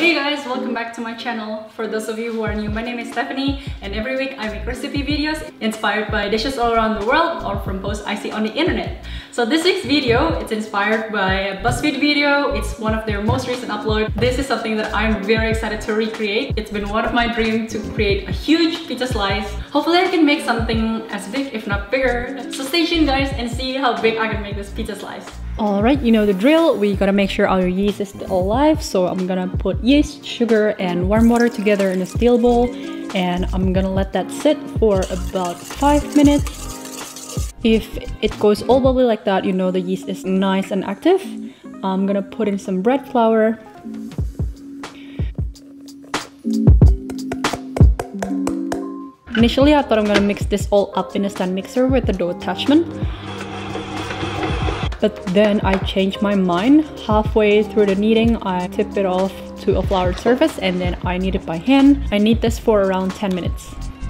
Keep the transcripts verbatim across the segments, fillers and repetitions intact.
Hey guys, welcome back to my channel. For those of you who are new, my name is Stephanie and every week I make recipe videos inspired by dishes all around the world or from posts I see on the internet. So this week's video, it's inspired by a BuzzFeed video. It's one of their most recent uploads. This is something that I'm very excited to recreate. It's been one of my dreams to create a huge pizza slice. Hopefully I can make something as big, if not bigger. So stay tuned guys and see how big I can make this pizza slice. Alright, you know the drill. We gotta make sure our yeast is still alive. So I'm gonna put yeast, sugar, and warm water together in a steel bowl. And I'm gonna let that sit for about five minutes. If it goes all bubbly like that, you know the yeast is nice and active. I'm gonna put in some bread flour. Initially, I thought I'm gonna mix this all up in a stand mixer with the dough attachment. But then I changed my mind. Halfway through the kneading, I tip it off to a floured surface and then I knead it by hand. I knead this for around ten minutes.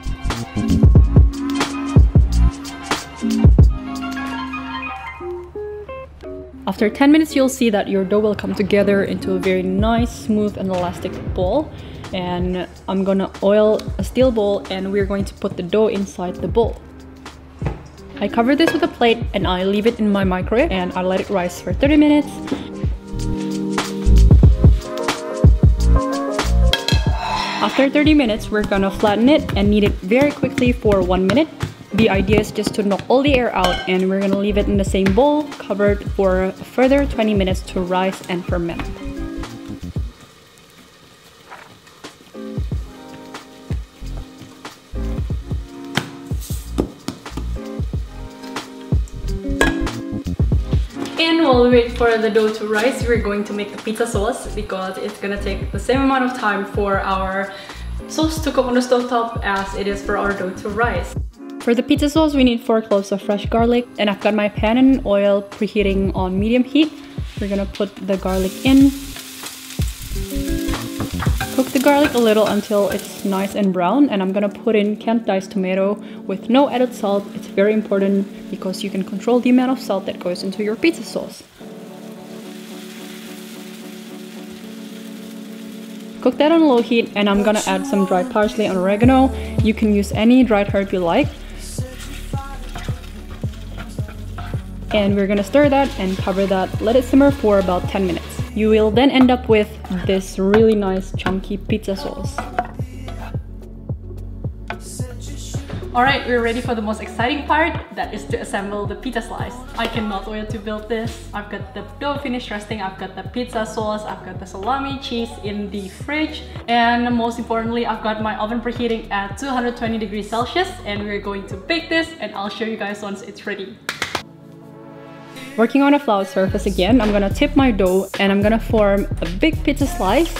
After ten minutes, you'll see that your dough will come together into a very nice, smooth and elastic ball. And I'm gonna oil a steel bowl and we're going to put the dough inside the bowl. I cover this with a plate and I leave it in my microwave and I let it rise for thirty minutes. After thirty minutes, we're gonna flatten it and knead it very quickly for one minute. The idea is just to knock all the air out and we're gonna leave it in the same bowl, covered for a further twenty minutes to rise and ferment. And while we wait for the dough to rise, we're going to make the pizza sauce because it's gonna take the same amount of time for our sauce to cook on the stove top as it is for our dough to rise. For the pizza sauce, we need four cloves of fresh garlic, and I've got my pan and oil preheating on medium heat. We're gonna put the garlic in. Cook the garlic a little until it's nice and brown, and I'm gonna put in canned diced tomato with no added salt. It's very important because you can control the amount of salt that goes into your pizza sauce. Cook that on low heat and I'm gonna add some dried parsley and oregano. You can use any dried herb you like. And we're gonna stir that and cover that. Let it simmer for about ten minutes. You will then end up with this really nice chunky pizza sauce. Alright, we're ready for the most exciting part, that is to assemble the pizza slice. I cannot wait to build this. I've got the dough finished resting, I've got the pizza sauce, I've got the salami cheese in the fridge, and most importantly, I've got my oven preheating at two hundred twenty degrees Celsius, and we're going to bake this, and I'll show you guys once it's ready. Working on a floured surface again, I'm gonna tip my dough and I'm gonna form a big pizza slice.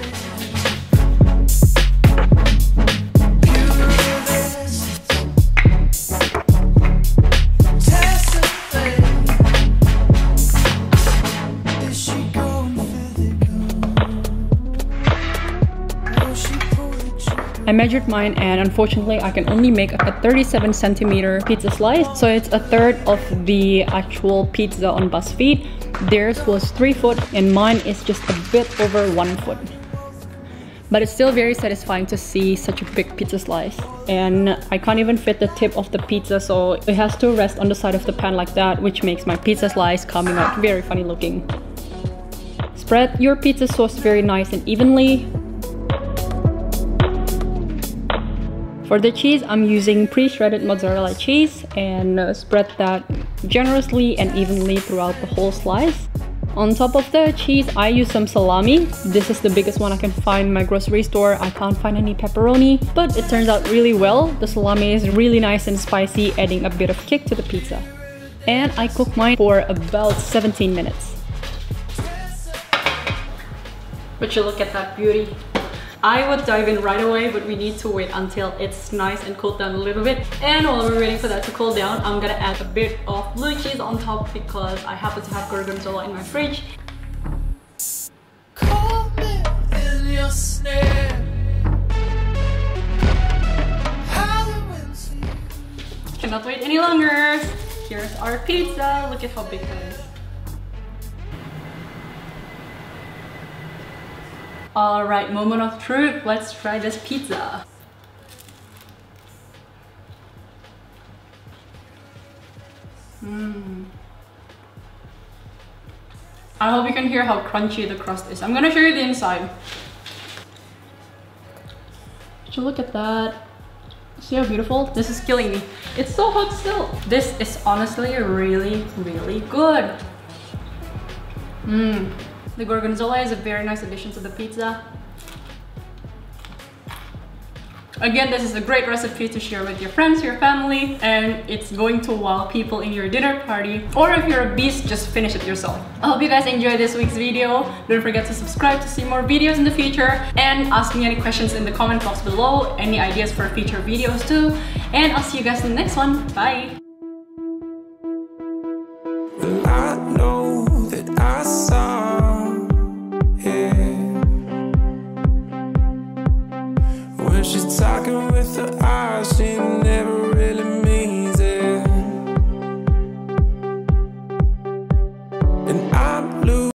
I measured mine and unfortunately I can only make a thirty-seven centimeter pizza slice, so it's a third of the actual pizza on BuzzFeed. Theirs was three foot and mine is just a bit over one foot. But it's still very satisfying to see such a big pizza slice. And I can't even fit the tip of the pizza, so it has to rest on the side of the pan like that, which makes my pizza slice coming out very funny looking. Spread your pizza sauce very nice and evenly. For the cheese, I'm using pre-shredded mozzarella cheese and uh, spread that generously and evenly throughout the whole slice. On top of the cheese, I use some salami. This is the biggest one I can find in my grocery store. I can't find any pepperoni, but it turns out really well. The salami is really nice and spicy, adding a bit of kick to the pizza. And I cook mine for about seventeen minutes. Would you look at that beauty? I would dive in right away, but we need to wait until it's nice and cooled down a little bit. And while we're waiting for that to cool down, I'm gonna add a bit of blue cheese on top because I happen to have gorgonzola in my fridge. Call me in your snare. Cannot wait any longer. Here's our pizza. Look at how big that is. Alright, moment of truth. Let's try this pizza. Mmm. I hope you can hear how crunchy the crust is. I'm gonna show you the inside. So look at that. See how beautiful? This is killing me. It's so hot still. This is honestly really, really good. Mmm. The gorgonzola is a very nice addition to the pizza. Again, this is a great recipe to share with your friends, your family, and it's going to wow people in your dinner party. Or if you're a beast, just finish it yourself. I hope you guys enjoyed this week's video. Don't forget to subscribe to see more videos in the future, and ask me any questions in the comment box below, any ideas for future videos too. And I'll see you guys in the next one. Bye! Well, I know that I saw it when she's talking with her eyes, she never really means it. And I'm losing.